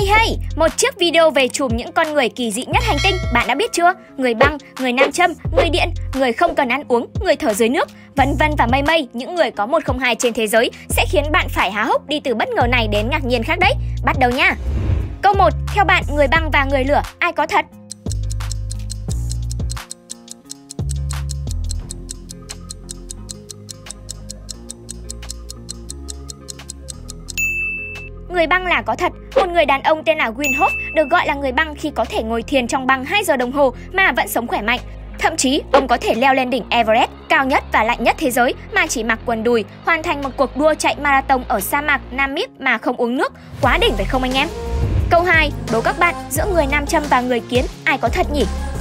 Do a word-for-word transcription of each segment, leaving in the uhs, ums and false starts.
Hey hey, một chiếc video về chùm những con người kỳ dị nhất hành tinh, bạn đã biết chưa? Người băng, người nam châm, người điện, người không cần ăn uống, người thở dưới nước, vân vân và mây mây, những người có một không hai trên thế giới sẽ khiến bạn phải há hốc đi từ bất ngờ này đến ngạc nhiên khác đấy. Bắt đầu nha. Câu một, theo bạn người băng và người lửa ai có thật? Người băng là có thật. Một người đàn ông tên là Wim Hof được gọi là người băng khi có thể ngồi thiền trong băng hai giờ đồng hồ mà vẫn sống khỏe mạnh. Thậm chí, ông có thể leo lên đỉnh Everest, cao nhất và lạnh nhất thế giới mà chỉ mặc quần đùi, hoàn thành một cuộc đua chạy marathon ở sa mạc Namib mà không uống nước. Quá đỉnh phải không anh em? Câu hai, đố các bạn, giữa người nam châm và người kiến ai có thật nhỉ?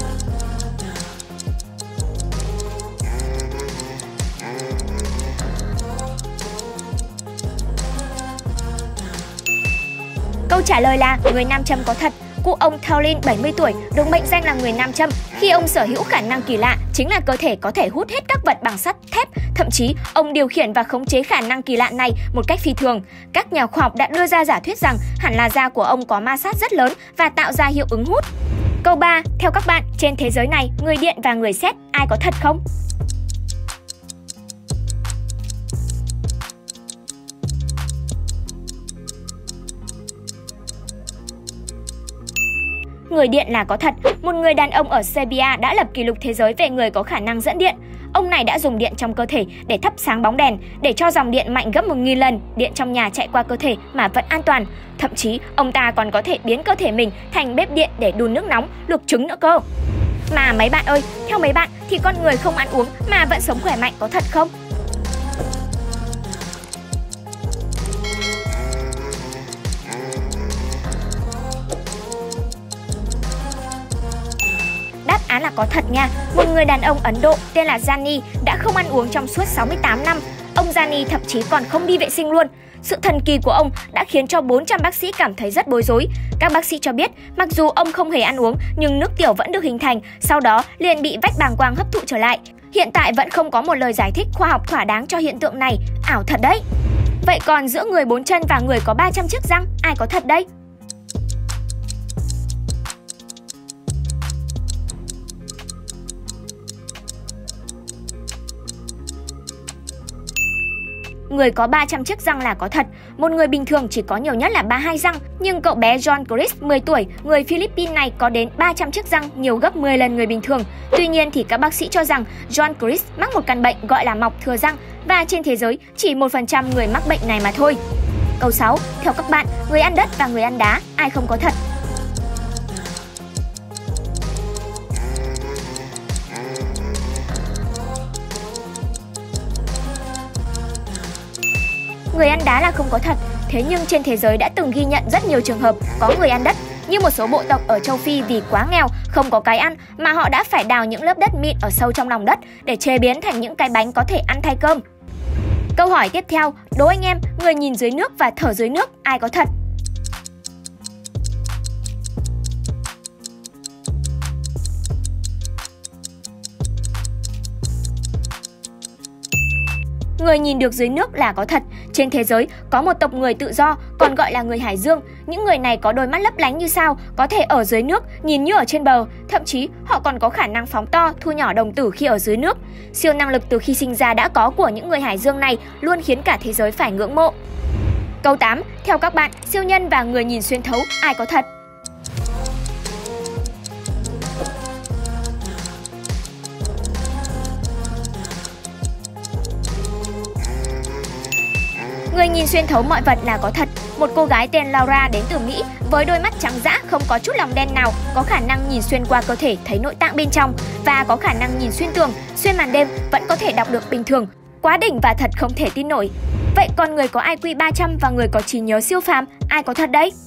Câu trả lời là người nam châm có thật. Cụ ông Taolin bảy mươi tuổi được mệnh danh là người nam châm khi ông sở hữu khả năng kỳ lạ chính là cơ thể có thể hút hết các vật bằng sắt, thép. Thậm chí, ông điều khiển và khống chế khả năng kỳ lạ này một cách phi thường. Các nhà khoa học đã đưa ra giả thuyết rằng hẳn là da của ông có ma sát rất lớn và tạo ra hiệu ứng hút. Câu ba, theo các bạn, trên thế giới này, người điện và người sét ai có thật không? Người điện là có thật. Một người đàn ông ở Serbia đã lập kỷ lục thế giới về người có khả năng dẫn điện. Ông này đã dùng điện trong cơ thể để thắp sáng bóng đèn, để cho dòng điện mạnh gấp một nghìn lần điện trong nhà chạy qua cơ thể mà vẫn an toàn. Thậm chí, ông ta còn có thể biến cơ thể mình thành bếp điện để đun nước nóng, luộc trứng nữa cơ. Mà mấy bạn ơi, theo mấy bạn thì con người không ăn uống mà vẫn sống khỏe mạnh có thật không? Đáp án là có thật nha. Một người đàn ông Ấn Độ tên là Jani đã không ăn uống trong suốt sáu mươi tám năm. Ông Jani thậm chí còn không đi vệ sinh luôn. Sự thần kỳ của ông đã khiến cho bốn trăm bác sĩ cảm thấy rất bối rối. Các bác sĩ cho biết mặc dù ông không hề ăn uống nhưng nước tiểu vẫn được hình thành, sau đó liền bị vách bàng quang hấp thụ trở lại. Hiện tại vẫn không có một lời giải thích khoa học thỏa đáng cho hiện tượng này. Ảo thật đấy. Vậy còn giữa người bốn chân và người có ba trăm chiếc răng ai có thật đây? Người có ba trăm chiếc răng là có thật. Một người bình thường chỉ có nhiều nhất là ba mươi hai răng, nhưng cậu bé John Chris mười tuổi, người Philippines này có đến ba trăm chiếc răng, nhiều gấp mười lần người bình thường. Tuy nhiên thì các bác sĩ cho rằng John Chris mắc một căn bệnh gọi là mọc thừa răng và trên thế giới chỉ một phần trăm người mắc bệnh này mà thôi. Câu sáu, theo các bạn, người ăn đất và người ăn đá ai không có thật? Người ăn đá là không có thật. Thế nhưng trên thế giới đã từng ghi nhận rất nhiều trường hợp có người ăn đất. Như một số bộ tộc ở châu Phi vì quá nghèo, không có cái ăn mà họ đã phải đào những lớp đất mịn ở sâu trong lòng đất để chế biến thành những cái bánh có thể ăn thay cơm. Câu hỏi tiếp theo, đố anh em, người nhìn dưới nước và thở dưới nước ai có thật? Người nhìn được dưới nước là có thật. Trên thế giới có một tộc người tự do, còn gọi là người hải dương. Những người này có đôi mắt lấp lánh như sao, có thể ở dưới nước nhìn như ở trên bờ. Thậm chí họ còn có khả năng phóng to, thu nhỏ đồng tử khi ở dưới nước. Siêu năng lực từ khi sinh ra đã có của những người hải dương này luôn khiến cả thế giới phải ngưỡng mộ. Câu tám, theo các bạn, siêu nhân và người nhìn xuyên thấu ai có thật? Người nhìn xuyên thấu mọi vật là có thật. Một cô gái tên Laura đến từ Mỹ với đôi mắt trắng dã không có chút lòng đen nào, có khả năng nhìn xuyên qua cơ thể thấy nội tạng bên trong và có khả năng nhìn xuyên tường, xuyên màn đêm vẫn có thể đọc được bình thường. Quá đỉnh và thật không thể tin nổi. Vậy còn người có i kiu ba trăm và người có trí nhớ siêu phàm ai có thật đấy?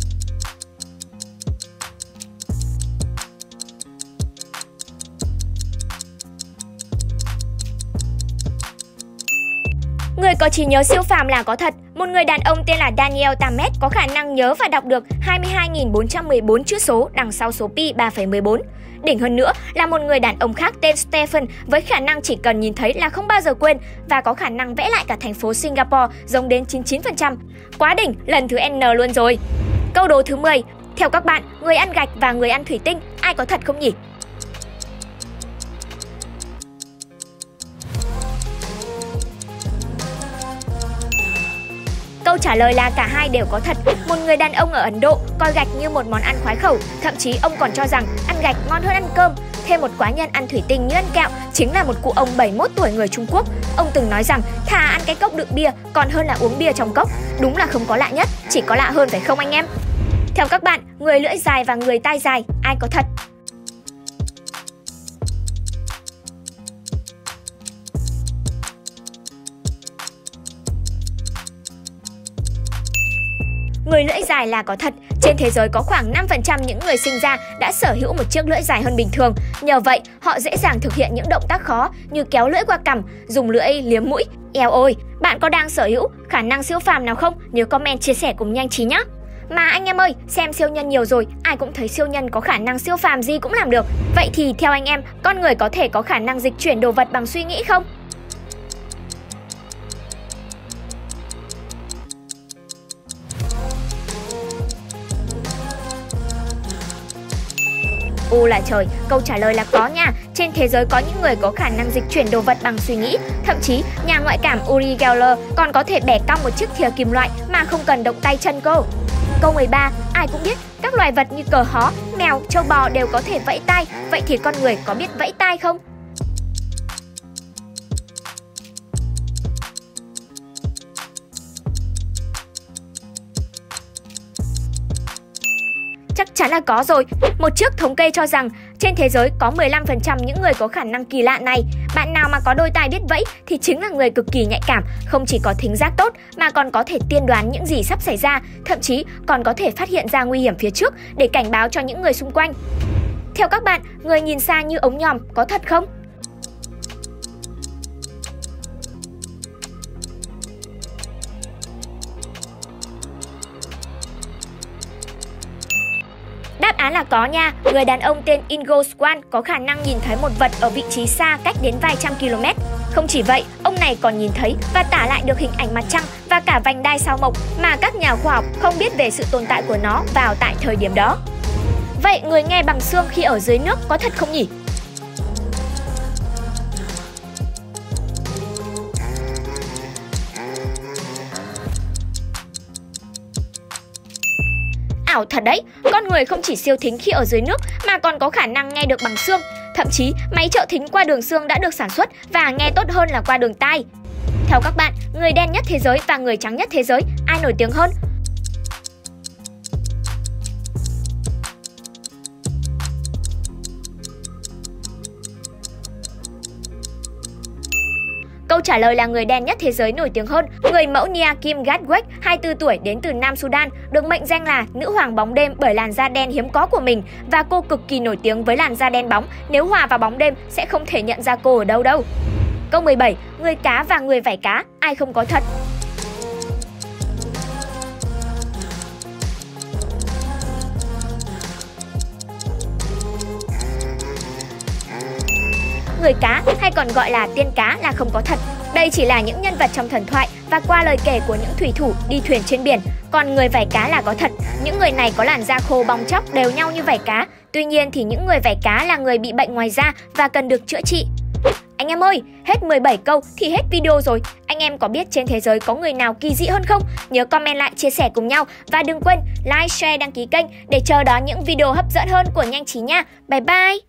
Người có trí nhớ siêu phàm là có thật. Một người đàn ông tên là Daniel Tammet có khả năng nhớ và đọc được hai mươi hai nghìn bốn trăm mười bốn chữ số đằng sau số pi ba phẩy mười bốn. Đỉnh hơn nữa là một người đàn ông khác tên Stephen với khả năng chỉ cần nhìn thấy là không bao giờ quên và có khả năng vẽ lại cả thành phố Singapore giống đến chín mươi chín phần trăm. Quá đỉnh, lần thứ N luôn rồi. Câu đố thứ mười. Theo các bạn, người ăn gạch và người ăn thủy tinh, ai có thật không nhỉ? Câu trả lời là cả hai đều có thật. Một người đàn ông ở Ấn Độ coi gạch như một món ăn khoái khẩu, thậm chí ông còn cho rằng ăn gạch ngon hơn ăn cơm. Thêm một quá nhân ăn thủy tinh như ăn kẹo chính là một cụ ông bảy mươi mốt tuổi người Trung Quốc. Ông từng nói rằng thà ăn cái cốc đựng bia còn hơn là uống bia trong cốc. Đúng là không có lạ nhất, chỉ có lạ hơn phải không anh em? Theo các bạn, người lưỡi dài và người tai dài, ai có thật? Người lưỡi dài là có thật. Trên thế giới có khoảng năm phần trăm những người sinh ra đã sở hữu một chiếc lưỡi dài hơn bình thường. Nhờ vậy, họ dễ dàng thực hiện những động tác khó như kéo lưỡi qua cằm, dùng lưỡi liếm mũi. Eo ôi, bạn có đang sở hữu khả năng siêu phàm nào không? Nhớ comment chia sẻ cùng nhanh trí nhé. Mà anh em ơi, xem siêu nhân nhiều rồi, ai cũng thấy siêu nhân có khả năng siêu phàm gì cũng làm được. Vậy thì theo anh em, con người có thể có khả năng dịch chuyển đồ vật bằng suy nghĩ không? U là trời, câu trả lời là có nha. Trên thế giới có những người có khả năng dịch chuyển đồ vật bằng suy nghĩ. Thậm chí, nhà ngoại cảm Uri Geller còn có thể bẻ cong một chiếc thìa kim loại mà không cần động tay chân cô. Câu mười ba, ai cũng biết các loài vật như cờ hó, mèo, trâu bò đều có thể vẫy tay. Vậy thì con người có biết vẫy tay không? Chắc chắn là có rồi. Một chiếc thống kê cho rằng trên thế giới có mười lăm phần trăm những người có khả năng kỳ lạ này. Bạn nào mà có đôi tai biết vẫy thì chính là người cực kỳ nhạy cảm, không chỉ có thính giác tốt mà còn có thể tiên đoán những gì sắp xảy ra, thậm chí còn có thể phát hiện ra nguy hiểm phía trước để cảnh báo cho những người xung quanh. Theo các bạn, người nhìn xa như ống nhòm có thật không? Đáp án là có nha. Người đàn ông tên Ingo Swann có khả năng nhìn thấy một vật ở vị trí xa cách đến vài trăm km. Không chỉ vậy, ông này còn nhìn thấy và tả lại được hình ảnh mặt trăng và cả vành đai sao Mộc mà các nhà khoa học không biết về sự tồn tại của nó vào tại thời điểm đó. Vậy người nghe bằng xương khi ở dưới nước có thật không nhỉ? Ảo thật đấy, con người không chỉ siêu thính khi ở dưới nước mà còn có khả năng nghe được bằng xương. Thậm chí, máy trợ thính qua đường xương đã được sản xuất và nghe tốt hơn là qua đường tai. Theo các bạn, người đen nhất thế giới và người trắng nhất thế giới, ai nổi tiếng hơn? Câu trả lời là người đen nhất thế giới nổi tiếng hơn. Người mẫu Nia Kim Gatwek, hai mươi tư tuổi, đến từ Nam Sudan, được mệnh danh là nữ hoàng bóng đêm bởi làn da đen hiếm có của mình và cô cực kỳ nổi tiếng với làn da đen bóng. Nếu hòa vào bóng đêm sẽ không thể nhận ra cô ở đâu đâu. Câu mười bảy, người cá và người vảy cá, ai không có thật? Người cá hay còn gọi là tiên cá là không có thật. Đây chỉ là những nhân vật trong thần thoại và qua lời kể của những thủy thủ đi thuyền trên biển. Còn người vảy cá là có thật. Những người này có làn da khô bong tróc đều nhau như vảy cá. Tuy nhiên thì những người vảy cá là người bị bệnh ngoài da và cần được chữa trị. Anh em ơi, hết mười bảy câu thì hết video rồi. Anh em có biết trên thế giới có người nào kỳ dị hơn không? Nhớ comment lại chia sẻ cùng nhau. Và đừng quên like, share, đăng ký kênh để chờ đón những video hấp dẫn hơn của Nhanh Trí nha. Bye bye!